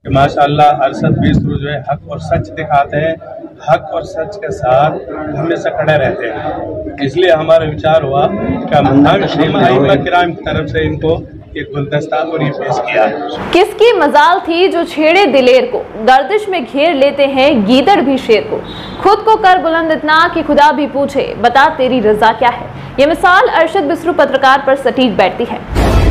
माशाअल्लाह अरशद बिस्रू जो है हक और सच दिखाते हैं, हक और सच के साथ हमेशा खड़े रहते हैं। इसलिए हमारा विचार हुआ कि हम किराम की तरफ से इनको एक गुलदस्ता और ये पेश किया। किसकी मजाल थी जो छेड़े दिलेर को, गर्दिश में घेर लेते हैं गीदड़ भी शेर को, खुद को कर बुलंद इतना कि खुदा भी पूछे बता तेरी रजा क्या है। ये मिसाल अरशद बिस्रू पत्रकार पर सटीक बैठती है।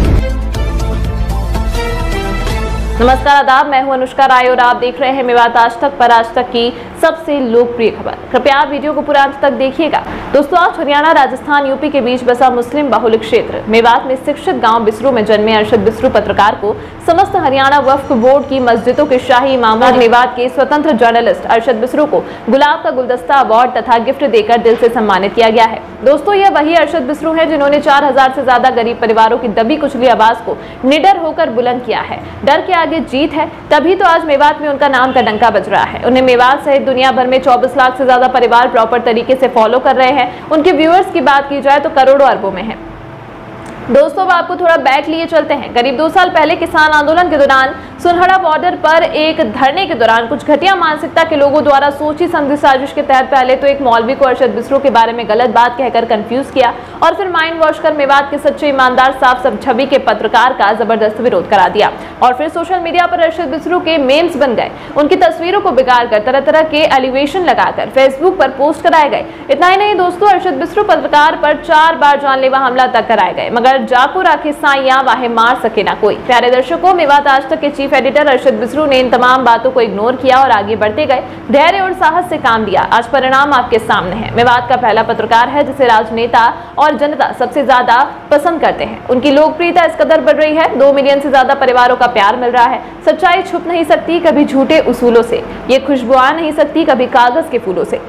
नमस्कार आदाब, मैं हूं अनुष्का राय और आप देख रहे हैं मेवात आज तक पर आज तक की सबसे लोकप्रिय खबर। कृपया आप वीडियो को पूरा अंत तक देखिएगा। दोस्तों, आज हरियाणा, राजस्थान, यूपी के बीच बसा मुस्लिम बहुल क्षेत्र मेवात में शिक्षित गांव बिस्रू में जन्मे अरशद बिस्रू पत्रकार को समस्त हरियाणा वक्फ बोर्ड की मस्जिदों के शाही इमाम और मेवात के स्वतंत्र जर्नलिस्ट अरशद बिस्रू को गुलाब का गुलदस्ता अवार्ड तथा गिफ्ट देकर दिल से सम्मानित किया गया है। दोस्तों, यह वही अरशद बिस्रू है जिन्होंने 4000 से ज्यादा गरीब परिवारों की दबी कुचली आवाज को निडर होकर बुलंद किया है। डर के आगे जीत है, तभी तो आज मेवात में उनका नाम का डंका बज रहा है। उन्हें मेवात सहित दुनिया भर में 24 लाख से ज्यादा परिवार प्रॉपर तरीके से फॉलो कर रहे हैं। उनके व्यूअर्स की बात की जाए तो करोड़ों अरबों में है। दोस्तों, अब आपको थोड़ा बैक लिए चलते हैं। करीब 2 साल पहले किसान आंदोलन के दौरान सुनहरा बॉर्डर पर एक धरने के दौरान कुछ घटिया मानसिकता के लोगों द्वारा सोची समझी साजिश के तहत पहले तो एक मौलवी को अरशद बिस्रू के बारे में गलत बात कहकर कंफ्यूज किया और फिर माइंड वॉश कर मेवात के सच्चे ईमानदार साफ सब छवि के पत्रकार का जबरदस्त विरोध करा दिया और फिर सोशल मीडिया पर अरशद बिस्रू के मेम्स बन गए। उनकी तस्वीरों को बिगाड़ कर तरह तरह के एलिवेशन लगाकर फेसबुक पर पोस्ट कराए गए। इतना ही नहीं दोस्तों, अरशद बिस्रू पत्रकार पर 4 बार जानलेवा हमला तक कराए गए, मगर जाको राखे साइयां वाहे मार सके ना कोई। प्यारे दर्शकों, मेवात आज तक के चीफ एडिटर अरशद बिस्रू ने इन तमाम बातों को इग्नोर किया और आगे बढ़ते गए, धैर्य और साहस से काम लिया। आज परिणाम आपके सामने है। मेवात का पहला पत्रकार है जिसे राजनेता और जनता सबसे ज्यादा पसंद करते हैं। उनकी लोकप्रियता इस कदर बढ़ रही है, 2 मिलियन से ज्यादा परिवारों का प्यार मिल रहा है। सच्चाई छुप नहीं सकती कभी झूठे उसूलों से, ये खुशबू आ नहीं सकती कभी कागज के फूलों से।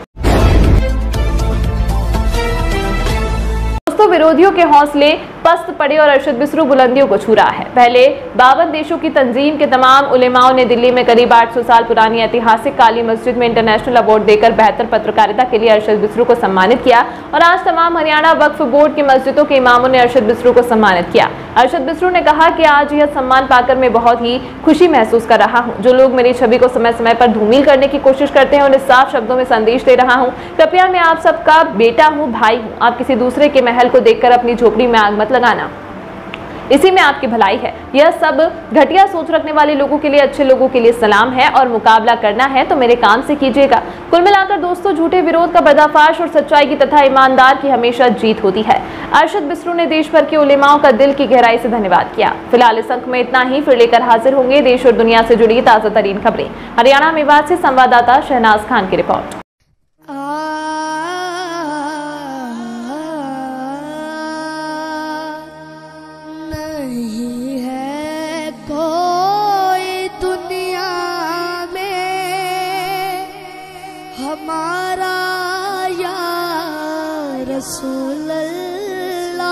विरोधियों के हौसले पस्त पड़े और अरशद बिस्रू बुलंदियों को छू रहा है। पहले 52 देशों की तंजीम के तमाम उलेमाओं ने दिल्ली में करीब 800 साल पुरानी ऐतिहासिक काली मस्जिद में इंटरनेशनल अवार्ड देकर बेहतर पत्रकारिता के लिए अरशद बिस्रू को सम्मानित किया और आज तमाम हरियाणा वक्फ बोर्ड की मस्जिदों के इमामों ने अरशद बिस्रू को सम्मानित किया। अरशद बिस्रू ने कहा कि आज यह सम्मान पाकर मैं बहुत ही खुशी महसूस कर रहा हूँ। जो लोग मेरी छवि को समय समय पर धूमिल करने की कोशिश करते हैं उन्हें साफ शब्दों में संदेश दे रहा हूँ, कृपया मैं आप सबका बेटा हूँ, भाई हूँ। आप किसी दूसरे के महल को देखकर अपनी झोपड़ी में आग मत लगाना, इसी में आपकी भलाई है। यह सब घटिया सोच रखने वाले लोगों के लिए अच्छे लोगों के लिए सलाम है और मुकाबला करना है तो मेरे काम से कीजिएगा। कुल मिलाकर दोस्तों, झूठे विरोध का पर्दाफाश और सच्चाई की तथा ईमानदार की हमेशा जीत होती है। अरशद बिस्रू ने देश भर के उलेमाओं का दिल की गहराई से धन्यवाद किया। फिलहाल इस अंक में इतना ही, फिर लेकर हाजिर होंगे देश और दुनिया से जुड़ी ताजा तरीन खबरें। हरियाणा मेवात से संवाददाता शहनाज खान की रिपोर्ट। हमारा या रसूल अल्लाह,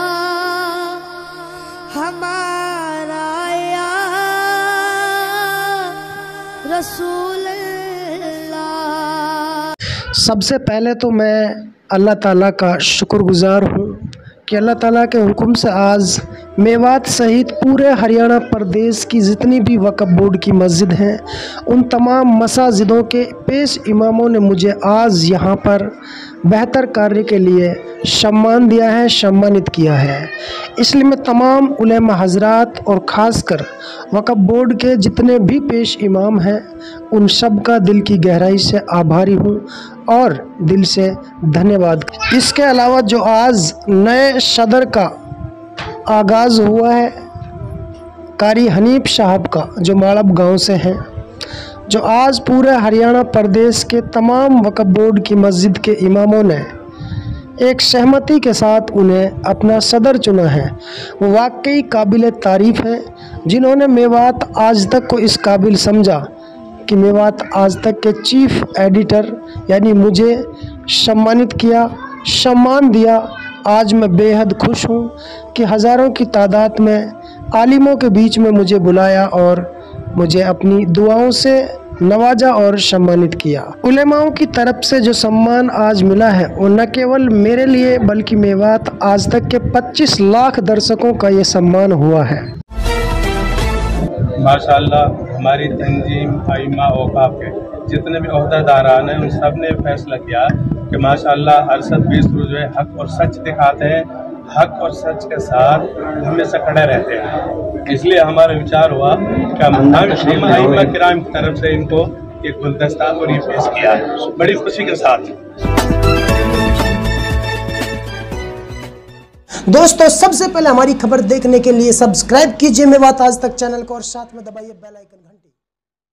हमारा या रसूल अल्लाह। सबसे पहले तो मैं अल्लाह ताला का शुक्रगुजार हूँ कि अल्लाह ताला के हुक्म से आज मेवात सहित पूरे हरियाणा प्रदेश की जितनी भी वक्फ बोर्ड की मस्जिद हैं उन तमाम मसाजिदों के पेश इमामों ने मुझे आज यहाँ पर बेहतर कार्य के लिए सम्मान दिया है, सम्मानित किया है। इसलिए मैं तमाम उलेमा हजरात और ख़ासकर वक्फ बोर्ड के जितने भी पेश इमाम हैं उन सब का दिल की गहराई से आभारी हूँ और दिल से धन्यवाद। इसके अलावा जो आज नए सदर का आगाज़ हुआ है कारी हनीफ साहब का, जो माड़ब गांव से हैं, जो आज पूरे हरियाणा प्रदेश के तमाम वक्फ बोर्ड की मस्जिद के इमामों ने एक सहमति के साथ उन्हें अपना सदर चुना है, वो वाकई काबिल तारीफ़ है। जिन्होंने मेवात आज तक को इस काबिल समझा कि मेवात आज तक के चीफ एडिटर यानी मुझे सम्मानित किया, सम्मान दिया। आज मैं बेहद खुश हूँ कि हज़ारों की तादाद में आलिमों के बीच में मुझे बुलाया और मुझे अपनी दुआओं से नवाजा और सम्मानित किया। उलेमाओं की तरफ से जो सम्मान आज मिला है वो न केवल मेरे लिए बल्कि मेवात आज तक के 25 लाख दर्शकों का ये सम्मान हुआ है। माशाअल्लाह हमारी तंजीम आइमा औकाफ के जितने भी ओहदेदारान हैं उन सब ने फैसला किया कि माशाअल्लाह अरशद बीसरू जो है हक और सच दिखाते हैं, हक और सच के साथ हमेशा खड़े रहते हैं। इसलिए हमारा विचार हुआ कि हम आइमा किराम की तरफ से इनको एक गुलदस्ता और ये पेश किया है बड़ी खुशी के साथ। दोस्तों सबसे पहले हमारी खबर देखने के लिए सब्सक्राइब कीजिए मेवात आज तक चैनल को और साथ में दबाइए बेल आइकन।